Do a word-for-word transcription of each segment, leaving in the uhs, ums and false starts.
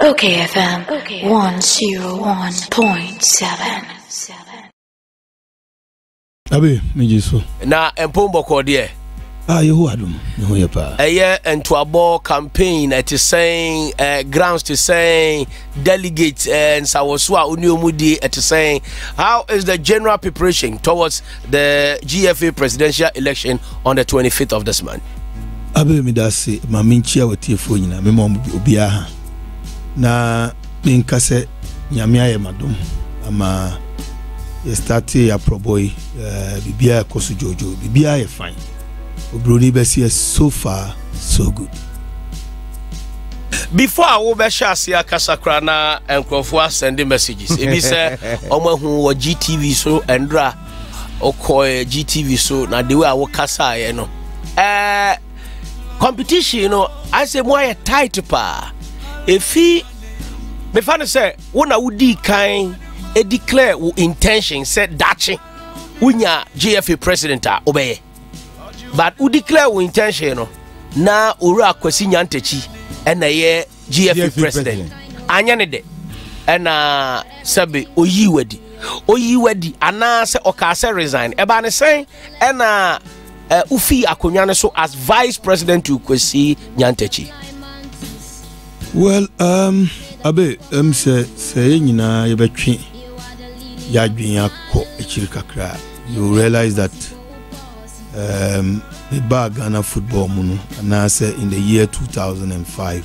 Okay F M one oh one point seven. Abi mijiso. Na empombo ko de. Ah yehu adum. Yehu ye pa. Eye entuabo campaign it is saying uh, grounds to saying delegates and sawoso a oni omudi it is saying how is the general preparation towards the G F A presidential election on the twenty-fifth of this month. Abi mi da se ma minchia wetiefo nyina me mo obi aha. Na minkase nyame aye madum ama ye start ya proboy uh, bibia koso jojo bibia ye fine. Obroni besi so far so good. Before I will be shasia kasakra na enkrofo sending messages. Ebi say omo hu wo G T V so endra okoy G T V so na the way I wo kasa ye no. Eh competition you know I say more tight pa. If he me fan say wona wudi kan e declare wo intention say dachi unya G F A president a obeye. But who declare wo intention no na ora Kwesi Nyantakyi and na ye G F A president anya ne de na sabe oyi wadi oyi wadi ana se oka se resign e ba ne sen na ufi akonwa ne so as vice president to Kwesi Nyantakyi. Well um abe em se se nyina ye betwe ya dwen akọ echiri kakra you realize that um the bag Ghana football muno and I said in the year two thousand five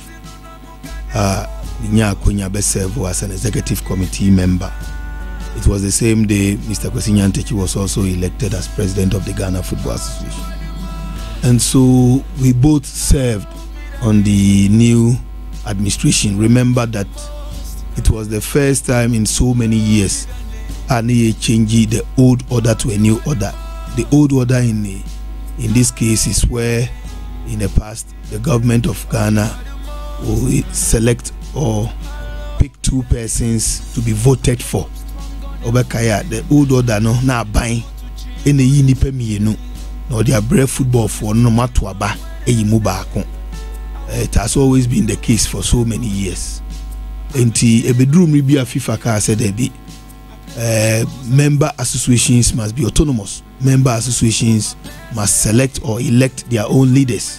uh Nya Konya be serve as an executive committee member. It was the same day Mister Kwesi Nyantakyi was also elected as president of the Ghana Football Association, and so we both served on the new administration. Remember that it was the first time in so many years and he changed the old order to a new order. The old order in the, in this case is where in the past the government of Ghana will select or pick two persons to be voted for. Obekaya the old order no na buying in the yini pemienu no their brave football for no matter aba eyimu baako. It has always been the case for so many years. Enti ebedrum ribi a FIFA ka said there be uh, member associations must be autonomous. Member associations must select or elect their own leaders.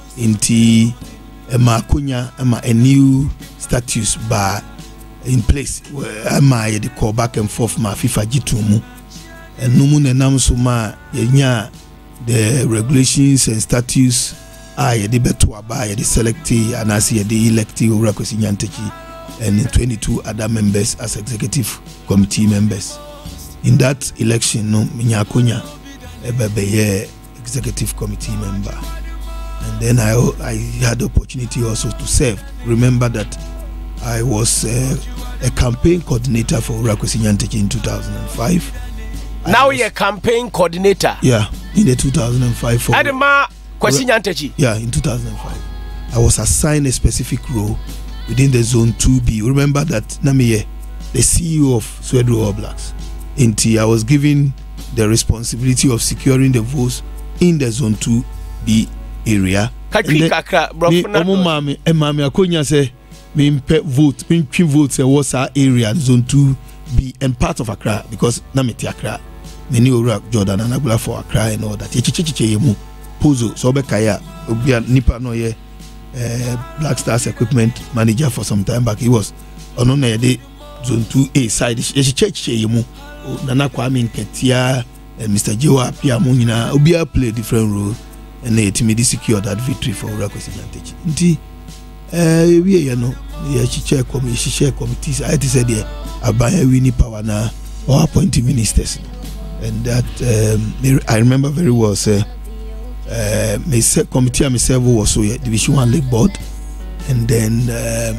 Inti ema kunya ema a new status ba in place where ema ye de call back and forth ma FIFA jitumu and numu ne nam so ma yenya the regulations and statutes a ye de beto aba ye de selecti anasi ye de electi Owura Kwesi Nyantakyi and twenty-two other members as executive committee members. In that election, no, Minyakunya Ebebe executive committee member, and then I I had the opportunity also to serve. Remember that I was uh, a campaign coordinator for Owura Kwesi Nyantakyi in two thousand five. Now you're a campaign coordinator. Yeah, in the two thousand five for Adema Kwesi Nyantakyi. Yeah, in two thousand five, I was assigned a specific role within the zone two B. Remember that Namiye, the C E O of Swedru All Blacks. Inti, I was given the responsibility of securing the votes in the zone two B area. Kakri kakra, bro. Omo mami, e mami akonya say me impe vote, me impe vote se was our area zone two B and part of Accra because na me ti Accra. Many Owura Jordan and Anagula for Accra and all that. Chichichiche yemu Pozo so be kaya obi nipa no ye Black Stars equipment manager for some time back. He was ono na de zone two A side. Chichichiche yemu Nana Kwame Nketia and Mister Jewa Pia Munina Obia play different role and they ultimately secured that victory for Owura Kwesi Nyantakyi. Nti eh we you know the chair committee share committees I said there abaya wini power na or appointing ministers, and that um, I remember very well say uh my committee myself was so division one league board, and then um,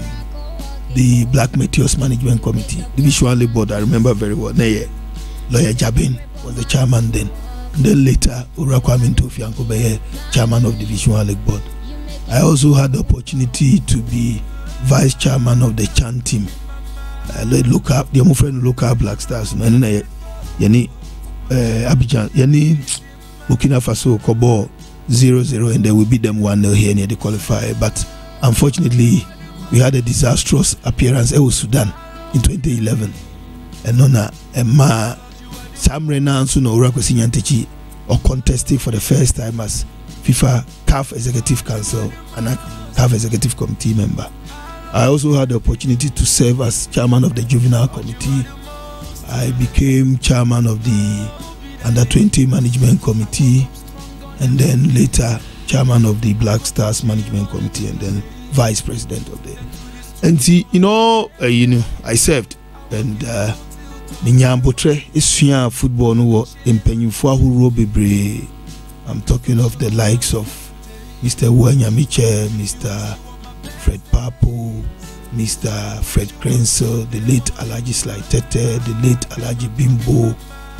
the Black Meteors Management Committee, Division one League Board, I remember very well. Neye, Lawyer Jabin was the chairman then. And then later, Owura Kwame Ntofi Ankobeye, chairman of Division one League Board. I also had the opportunity to be vice chairman of the Chan team. I led look up, the friend local Black Stars. And then Yani Abidjan, Yani Burkina Faso, Kobo zero zero, and they will beat them one nil here near the qualifier. But unfortunately, we had a disastrous appearance in Sudan in twenty eleven. And Nona Emma Sam Renan Suno Urakwesi Nyantakyi or contesting for the first time as FIFA C A F Executive Council and a C A F Executive Committee member. I also had the opportunity to serve as chairman of the Juvenile Committee. I became chairman of the Under twenty Management Committee, and then later chairman of the Black Stars Management Committee, and then vice president of the. And see, you know, uh, you know, I served, and Minyambotre is football no in Penyufua who bebre. I'm talking of the likes of Mister Wanyamiche, Mister Fred Papo, Mister Fred Krenzel, the late Alaji Slaitete, the late Alaji Bimbo.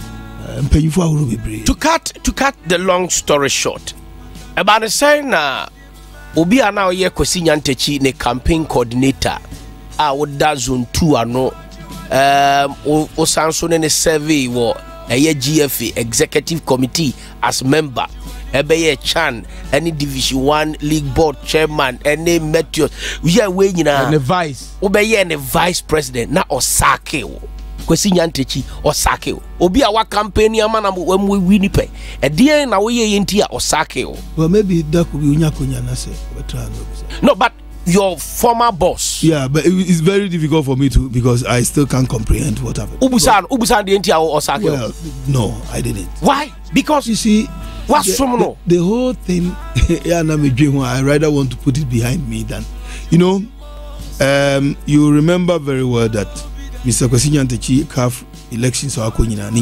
To cut to cut the long story short, about the saying na obi ana oye Kwesi Nyantakyi ne campaign coordinator a woda zone two ano um o sanso ne survey wo eye G F A executive committee as member ebeye Chan any division one league board chairman any Matthew we are we nyina and the vice obeye and vice president na osake wo Kwesi Nyantakyi osake wo obi a wa campaign ama na we win pe e dey na we ye nti a osake wo. Well, maybe that could be unyakonya na say we try no, but your former boss. Yeah, but it, it's very difficult for me to because I still can't comprehend what happened. Ubusan Ubusan the nti a osake. Well, no, I didn't. Why? Because you see what's the, the, the whole thing yeah, na me dream I rather want to put it behind me than you know um you remember very well that Mister Kwesi Nyantakyi C A F elections are going on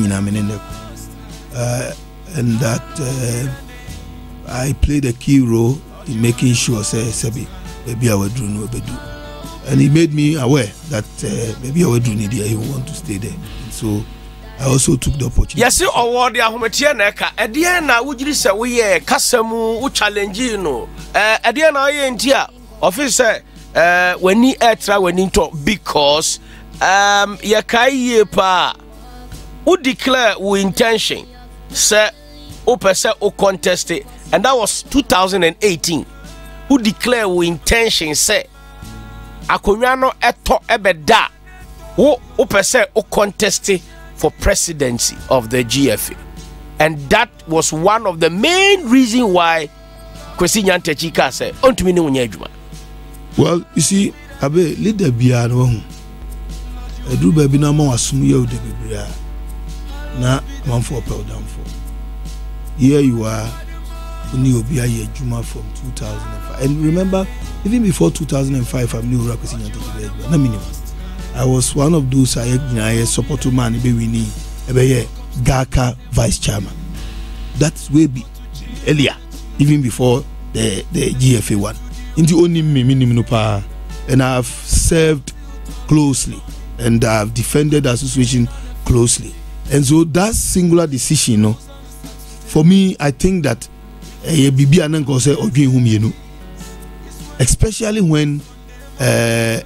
uh, and that uh, I played a key role in making sure say Sebi maybe I would do no do, and he made me aware that uh, maybe I would do need he want to stay there. And so I also took the opportunity. Yes, award the ahometie na ka ede na wugiri se we ye kasamu u challenge no eh ede na ye ntia officer eh wani etra wani to because um ya kai pa who declare our intention say o person o contest it, and that was two thousand eighteen. Who declare our intention say akonwa no eto ebeda wo o person o contest it for presidency of the G F A, and that was one of the main reasons why Kwesi Nyantakyi ka say ontumi ne wonya adwuma. Well, you see abe leader bia no hu Edru baby na ma wasum ye ode bibria na man for pel down for. Here you are uni obi aye adwuma from two thousand five. And remember even before two thousand five I'm new Kwesi Nyantakyi na minimum. I was one of those I I support man be winning ebe Gaka vice chairman. That's way be earlier even before the the G F A one. In the only me minimum pa, and I've served closely and I've defended the association closely. And so that singular decision, you know, for me, I think that eh bibi ananko say odwen hum yenu, especially when uh,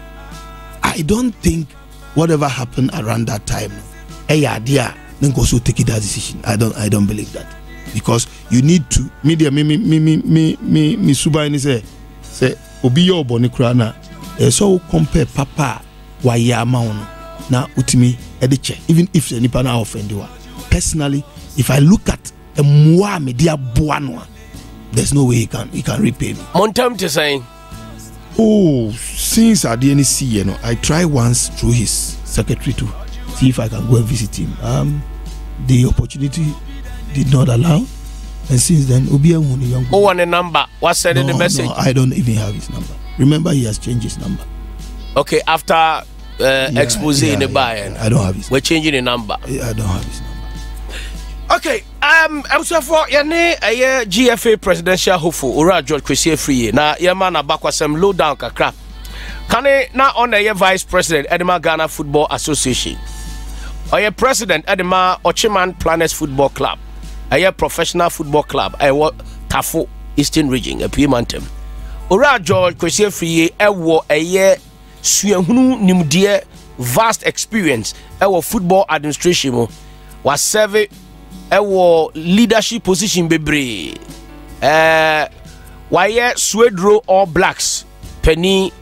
I don't think whatever happened around that time, eh idea nanko so take that decision. I don't I don't believe that, because you need to media me me me me me me me suba ni say say obi yo boni kra na eh so compare papa wa ya ma ono na utimi ediche even if any pana offend you. Personally, if I look at a mwa media boano, there's no way he can he can repay me. Montam to saying, oh, since I didn't see, you know, I tried once through his secretary to see if I can go and visit him. Um, the opportunity did not allow, and since then, Obi Anwuni young. Oh, on a number. What's said in the message? No, I don't even have his number. Remember, he has changed his number. Okay, after uh, yeah, expose yeah, in the yeah, buy, yeah, I don't have his. We're changing the number. I don't have his number. Okay, um, I'm so for yane a G F A presidential hopeful Ura George Kwesi Free na yama na bakwasem low down kakra. Kane na on a vice president Edema Ghana Football Association. Oye president Edema Ochiman Planets Football Club. Aye professional football club. Aye Tafo Eastern Region a Piemantem. Ura George Kwesi Free ewo aye suahunu nimdie vast experience ewo football administration was serve ewo leadership position bebre eh why Swedro All Blacks penny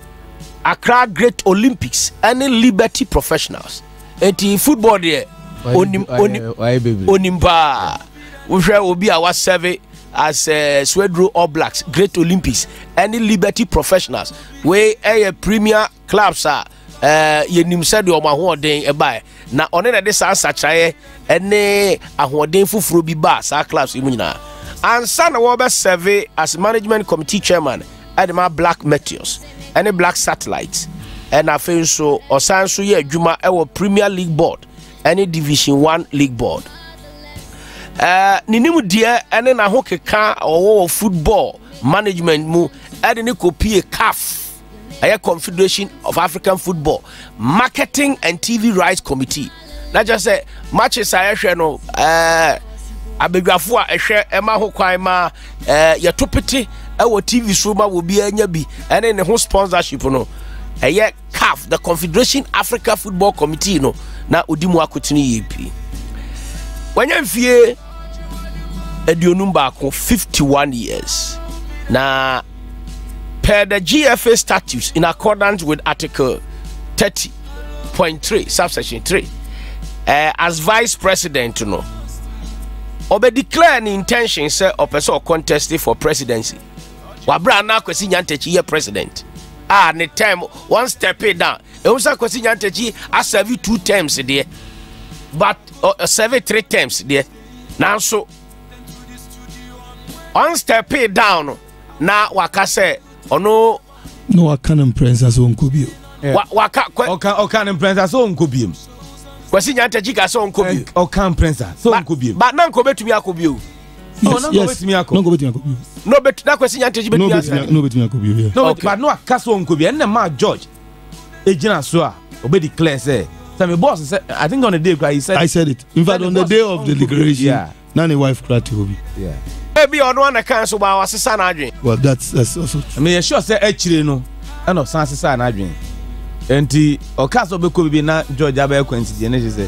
Accra Great Olympics any Liberty Professionals. Eti football there onim onim onimba. We shall will be our survey as uh, Swedro All Blacks Great Olympics any Liberty Professionals. We a premier clubs are uh yenim said o ma ho den e bai na one na de san sachaye ene ahoden fufuro bi ba sa clubs mu nyina. Ansa na wo be survey as management committee chairman at my Black Meteors any Black Satellites and I feel so or san so ye adwuma e wo Premier League board any Division one league board. Uh, ninim deɛ ɛne na ho keka ɔwɔ football management mu ɛde ne kopie C A F ɛyɛ Confederation of African Football Marketing and T V Rights Committee. Na just say matches a ɛhwɛ no ɛɛ abedwafo a ɛhwɛ ɛma ho kwan ma ɛɛ yɛtopete ɛwɔ T V so ma wo bi anya bi ɛne ne ho sponsorship no ɛyɛ C A F the Confederation Africa Football Committee no na odi mu akotini yɛ pi. Wanyamfie Edionum Bako fifty-one years. Now, per the G F A statutes in accordance with Article thirty point three, subsection three, uh, as Vice President, you know, Obe declare an intention say or person contesting for presidency. Wabra na kwesi nyantechi ye president. Ah, ne time one step down. E unsa kwesi nyantechi a serve two terms there. But uh, serve three terms there. Now so one step down na waka say ono no waka na prince as on kubio. Waka oka oka na prince as on kubio. Kwesi nyantechi ka so on kubio. Oka prince so on kubio. But na nko betumi akobio. Oh, no go betumi akobio. No go betumi akobio. No bet na kwesi nyantechi betumi akobio. No betumi akobio. No but no aka so on kubio. Na ma George ejina so a obe declare say my boss said, I think on the day he said I said it. In fact, on the day of the declaration, yeah. Nani wife cried to Obi. Yeah. Maybe on one cancel by our sister Adrian. Well, that's that's also. I mean, sure say actually no. I know son sister Adrian. And the or cast of be na George Abe Quincy and she say.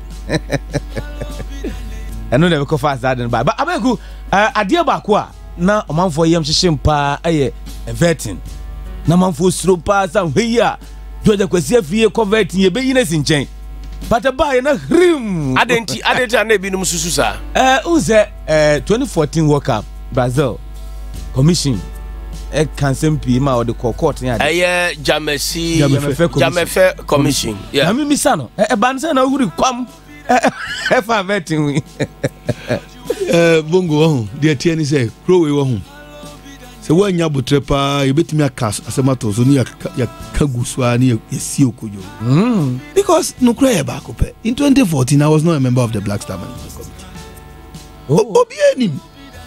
I know never go fast that and by. But Abeku, uh, adia bakwa na oman for yam shishim pa aye vetting. Na man for slow pass and here. George Kwesi afie converting ye be yines in chain. But a buy na hrim. Adenti adenti ane bi num susu sa. Eh uze eh twenty fourteen World Cup Brazil commission e cancel P ma or the court ya. Eh Jamesi Jamefe commission. Yeah. Na mi misa no e ban say na huri kwam e fa vetting we. Eh bongo ho de tie ni say crow we ho. Se wanya butrepa yebetimi akas asemato so ni ya kaguswa ni yesi okojo. Mm. Because no cry back up. In twenty fourteen I was not a member of the Black Star Management Committee. Oh. Obi enim.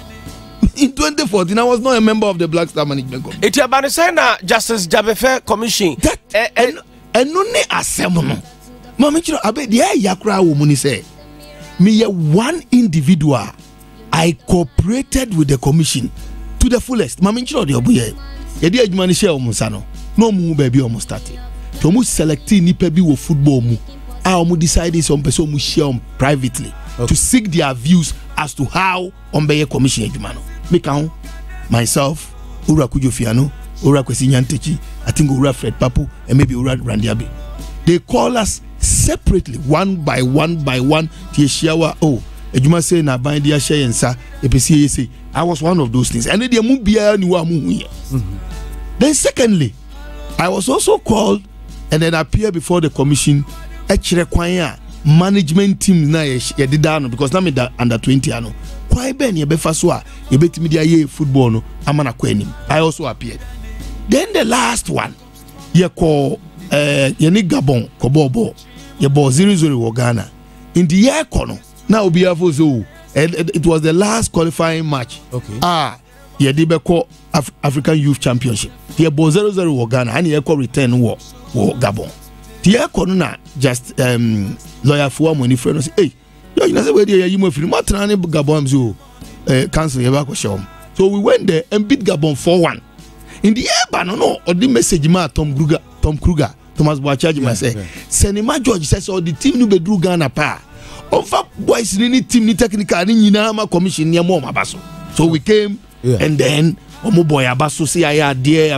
In twenty fourteen I was not a member of the Black Star Management Committee. Iti abanise na Justice Jabefe commission. That eh, eh, eno ne asem no. Mama chiro abe de yakra wo mu ni say. Me ye one individual I cooperated with the commission to the fullest. Mama nchiro de obuye. Ye de adwuma ni share omo sa no. No mu baby omo start. To mu select nipa bi wo football mu. A omo decide some person mu share on privately okay. To seek their views as to how ombeye commission adwuma no. Me kan myself, Ura Kujofiano, Ura Kwesi Nyantechi, I think Ura Fred Papu and maybe Ura Randiabe. They call us separately one by one by one to shiawa oh adwuma say na ban dia share yensa epesi say I was one of those things and they mu bia ni wa mu hu. Then secondly I was also called and then appear before the commission e kire kwan a management team na ye did down because na me da under twenty ano kwan be na ye be fa so a ye betimi dia ye football no amana kwanim. I also appeared. Then the last one ye call eh ye ni Gabon ko bobo ye ball zero zero wo Ghana in the year kono na obi afo so it was the last qualifying match. Okay. Ah ye di be call Af African Youth Championship ye ball zero zero wo Ghana and ye call return wo wo Gabon the year kono na just um lawyer for money friend say hey yo you know say we dey you mo firi mo tran ne Gabon so eh cancel ye ba ko show. So we went there and beat Gabon four one. In the air ban no or the message ma Tom Kruger Tom Kruger Thomas Boachaji ma say Senema George says all the team no be do Ghana pa over boys ni team ni technical ni nyina ma commission ni mo ma baso. So we came yeah. And then omo boy abaso say I there after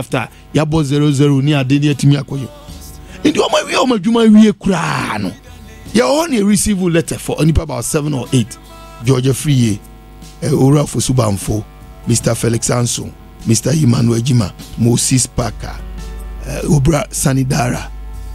yabo zero zero ni ade ni atimi akoyo ndi o ma wi o ma dwuma wi kura no ya on a receive letter for only about seven or eight Georgia Free uh, Ora Fosubamfo, Mister Felix Anson, Mister Emmanuel Jima, Moses Parker, uh, Obra Sanidara,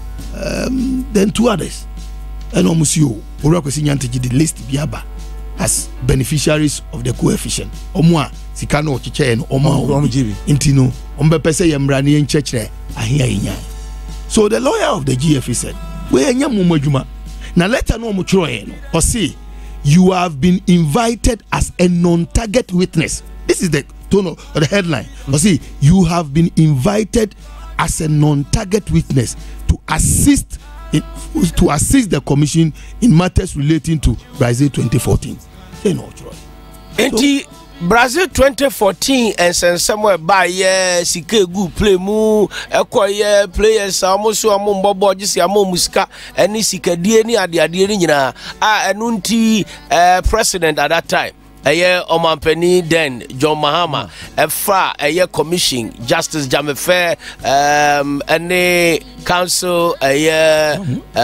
um, then two others. And almost you, Ora Kwesinyantiji, the list biaba as beneficiaries of the coefficient. Omwa Sikano Chichen, Oma Intino, Ombe Pese Yamrani and Chechre, Ahia Inya. So the lawyer of the G F E said, we are Yamumajuma. Now let her know much or see. You have been invited as a non-target witness. This is the tone of the headline. Mm-hmm. See, you have been invited as a non-target witness to assist in, to assist the commission in matters relating to Brazil twenty fourteen. Say no, Troy. So, Brazil twenty fourteen and sen somewhere by yeah sike good play mu ekoye players amoso amo mbobo gisi amo musika eni sike die ni ade ade ni nyina ah enunti eh president at that time eye omampani then John Mahama efa eye commission Justice Jamefe um ene council eye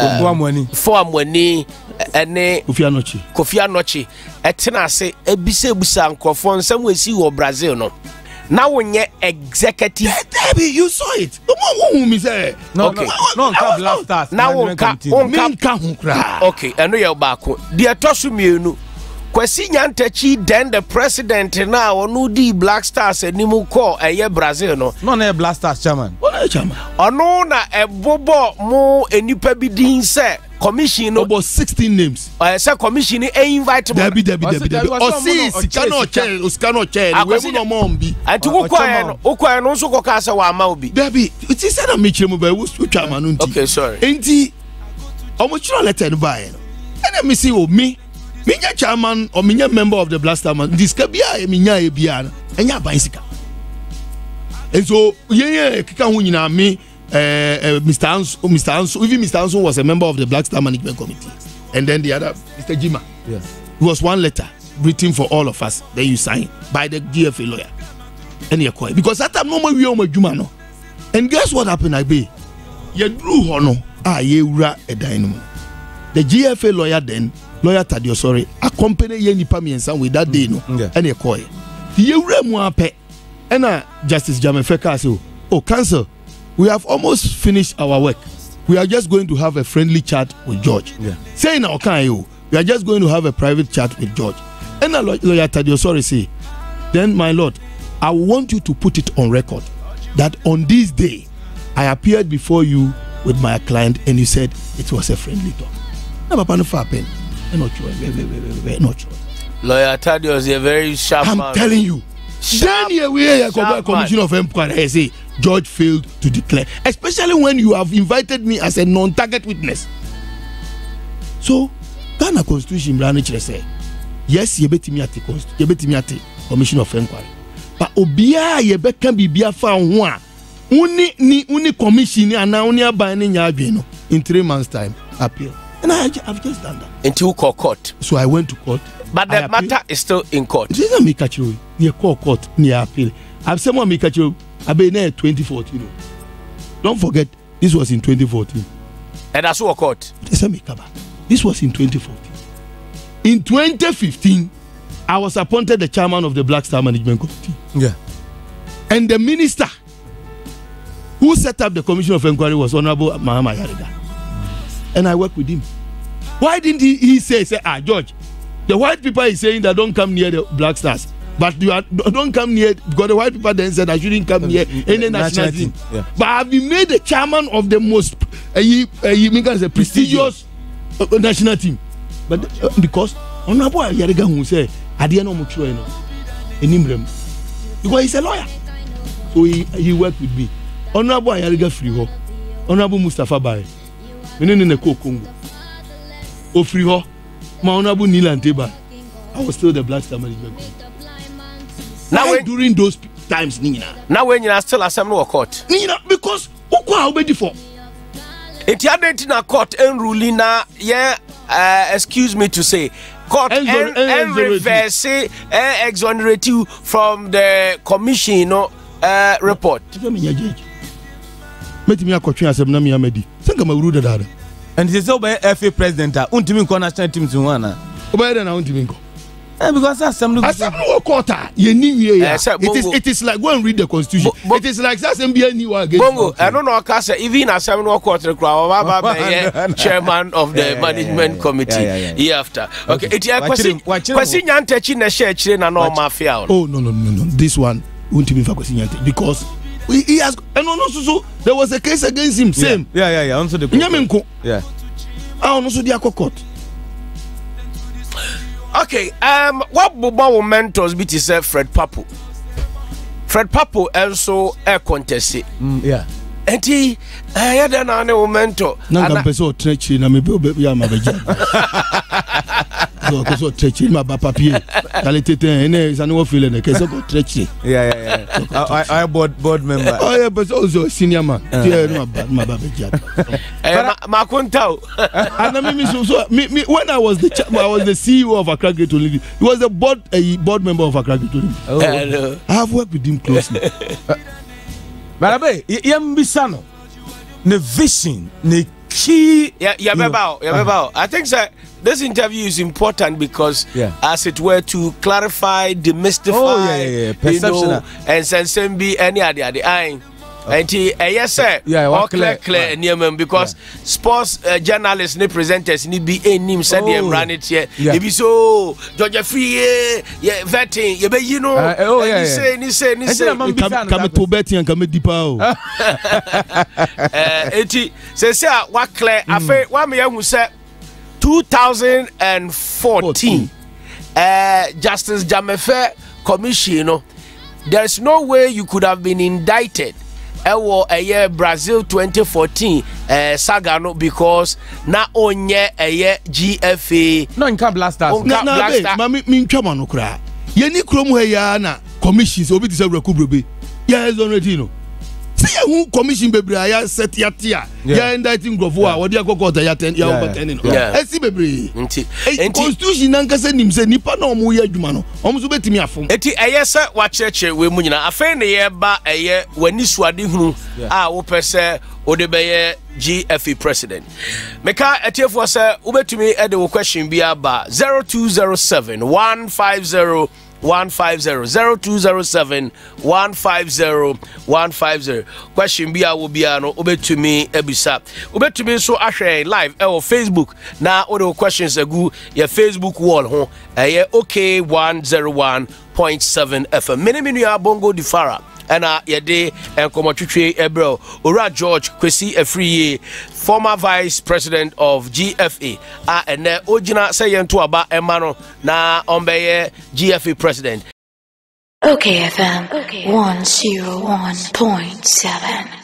for amwani ene Kofi Anochi Kofi Anochi etena se ebise ebusa nkrofo nsam wesi wo Brazil no na wonye executive Debbie, you saw it who me say no okay no no Black Stars na wonka wonka hunkra okay eno ye baako de tosu mienu Kwesi Nyantachi then the president now onu di Black Stars animu call eye Brazil no no na Black Stars chairman what chairman ono na ebobo mo enipa bi din say commission no about sixteen names uh, say commission e invite Debbie Debbie Debbie Debbie o si sikano che sikano che we mu no mo mbi ati ukwa no ukwa no so koka say wa ma obi Debbie it is na me chemu ba wo chairman no nti okay sorry enti omo chiro letter no ba no ena me see o me Minya chairman or minya member of the Black Star man this can be a minya e bia na enya bicycle. And so yeah kika hu nyina me eh Mister Anso Mister Anso even Mister Anso was a member of the Black Star Management Committee and then the other Mister Jima. Yes. It was one letter written for all of us that you signed by the G F A lawyer. And you call because that time no more we o madwuma no. And guess what happened I be? Ye drew ho no ah ye wura e dan no. The G F A lawyer then lawyer Tadio sorry accompany ye nipa miensa with that day no and ye call ye wura mu ape and Justice Jamefeka say oh counsel we have almost finished our work we are just going to have a friendly chat with George yeah. saying now can you we are just going to have a private chat with George and lawyer Tadio sorry say then my lord I want you to put it on record that on this day I appeared before you with my client and you said it was a friendly talk na papa no fa pen not sure not sure lawyer Tadio is a very sharp I'm man. telling you then here we are commission of inquiry I say George failed to declare especially when you have invited me as a non-target witness so Ghana constitution brand say yes you betimi ati constitution you betimi ati commission of inquiry but obia ye be kan bibia fa ho a uni ni uni commission ana uni aban ni nya adwen no in three months time appeal and I have just done that into court so I went to court but the matter is still in court it is not me catch you you call court near appeal I've someone me catch you I be in twenty fourteen don't forget this was in twenty fourteen and that's what court this was in twenty fourteen in twenty fifteen I was appointed the chairman of the Black Star Management Committee yeah and the minister who set up the commission of inquiry was Honorable Mahama Yariga and I worked with him. Why didn't he, he say say ah George the white people is saying that don't come near the Black Stars but you are, don't come near because the white people then said I shouldn't come near any national team yeah. But I've been made the chairman of the most uh, you, uh, you mean as a prestigious uh, national team but uh, because Honorable Yariga who say I didn't know much you know enimrem because he's a lawyer so he, he worked with me Honorable Yariga free ho Honorable Mustafa Bare menene ne ko Congo o free ho ma Honorable Nilan Teba I was still the Black Star Management now when, during those times nina now when you are still assembly court nina because ukwa obedi for it had na court and ruling na yeah uh, excuse me to say court and, and, and reverse uh, exonerate you from the commission you know, uh, report metimi akotwe asem na me amadi senka mawuru dada and they say obey F A president a untimi nko national team to one obey na untimi nko eh because assembly assembly wo quarter ye ni wie ya it is it is like go and read the constitution bo, bo, it is like assembly any one against bongo I don't know akase even assembly wo quarter kra wa ba be chairman of the yeah, management yeah, committee yeah, yeah, yeah. after okay it ya kwasi kwasi nyantachi na share chire na no mafia oh no no no no this one untimi fa kwasi nyantachi because he, he has and no no so, so there was a case against him same yeah yeah yeah also the nyamenko yeah ah no so dia court. Okay, um, what Bobo mentors be to say Fred Papo? Fred Papo also a contest. Mm, yeah. And he, I had an mentor. Nanga peso trechi na me be ya mabeja. So peso trechi ma ba papier. Qualité ene ça no feel ne keso go trechi. Yeah yeah yeah. I I board board member. Oh yeah, but also senior man. Yeah, no ma ba beja. Eh ma kontao. And me so so me when I was the I was the C E O of Accra Great Olympic. He was the board a board member of Accra Great Olympic. Oh. Uh, I have worked with him closely. But abe yambisano ne vision ne key yeah yeah beba yeah beba I think that this interview is important because yeah. as it were to clarify demystify oh, yeah, yeah, yeah. Perception you know, and sense be any other the eye and he uh, yes sir yeah all clear clear yeah. because yeah. sports uh, journalists and presenters need be a name said them run it here yeah. It be so Georgia free yeah vetting you be you know uh, oh yeah, you yeah. say you say you say come to betting and come deeper uh eti say say what clear afa wa me hu say two thousand fourteen uh Justice Jamefe commission you know there's no way you could have been indicted ewo eye Brazil twenty fourteen eh saga no because na onye eye G F A no nka blasters na na ma mi ntwama no kra ye ni krom ha ya na commissions obi ti say rekubrobe ya exonerate no see who commission bebre ya set ya tia ya indicting grofo a wodi akokota ya ten ya over ten no e si bebre nti constitution nan kase nim se nipa na omo ya adwuma no omo so betimi afom eti eye se wa cheche we mu nyina afen ne ye ba eye wani suade hunu a wo pese o de beye G F A president meka etiefo se wo betumi e de wo question bi aba zero two zero seven one five zero one five zero zero two zero seven one five zero one five zero question bia wo bia no obetumi ebisa obetumi so ahwe live e wo Facebook na o de questions agu your Facebook wall ho eh okay one oh one point seven F M mini mini abongo difara ana yede enkomotwetwe ebro ora George Kwesi Afriye former vice president of G F A a ene ogina say yento aba emano na ombeye G F A president okay F M okay one oh one point seven